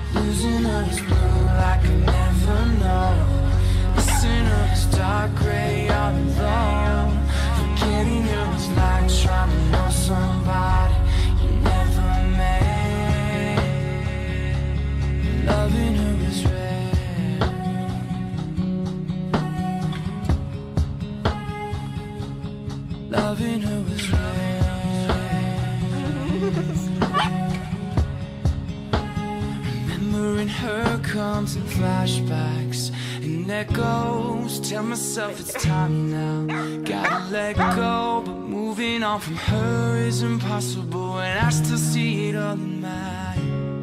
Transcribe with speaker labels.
Speaker 1: Losing her is blue like I never know. Missing her is dark gray all alone. Forgetting her is like trying to know somebody you never met. Loving her is red. Loving her was red. Remembering her comes in flashbacks and echoes. Tell myself it's time now. Gotta let go, but moving on from her is impossible. And I still see it all in my